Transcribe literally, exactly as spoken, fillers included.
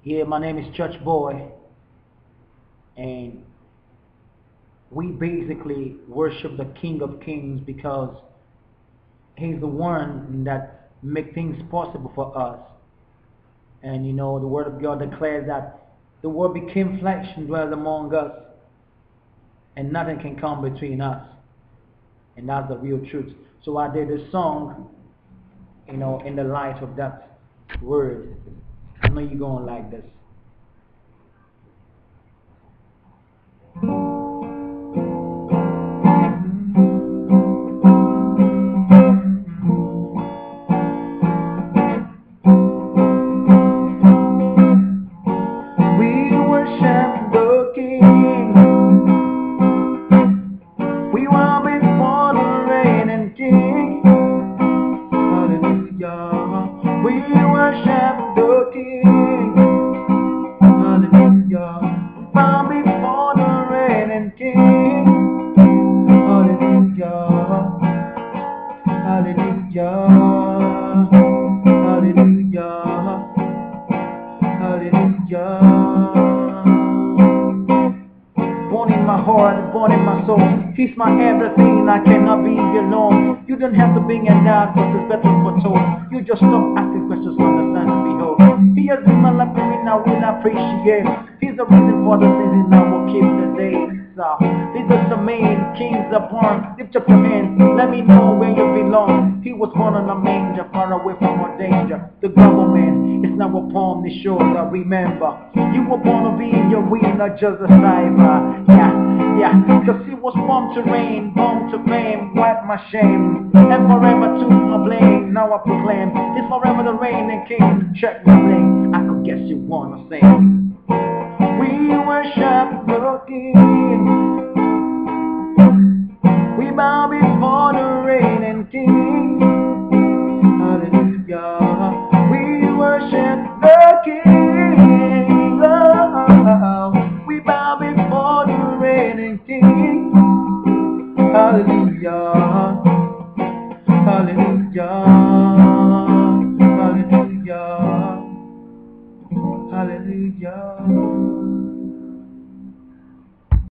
Yeah, my name is Church Boy, and we basically worship the King of Kings because He's the one that make things possible for us. And you know, the Word of God declares that the Word became flesh and dwelt among us, and nothing can come between us. And that's the real truth. So I did this song, you know, in the light of that word. I know you're gonna like this. We worship the King. We were before the reign and King. Hallelujah. We worship the King. Hallelujah. Bow before the reign and King. Hallelujah. Hallelujah. Hallelujah. Hallelujah. Born in my heart, born in my soul. He's my everything, I cannot be alone. You don't have to bring it down, cause it's better for told. You just stop asking questions, understand and behold. He has been my life and I will appreciate. He's the reason for the season, I will keep the days. Uh, this is the main, kings are born. Lift up your hands, let me know where you belong. He was born on a manger, far away from all danger. The government is now upon the shoulder. Remember, you were born to be your wheel, not just a driver. Yeah, yeah, cause he was born to reign, born to fame, wipe my shame, and forever took my blame. Now I proclaim, it's forever the reign and king. Check my blame, I could guess you wanna sing. We worship the King. We bow before the reign and King. Hallelujah. We worship the King. Oh, we bow before the reign and King. Hallelujah. Hallelujah. Hallelujah. Hallelujah.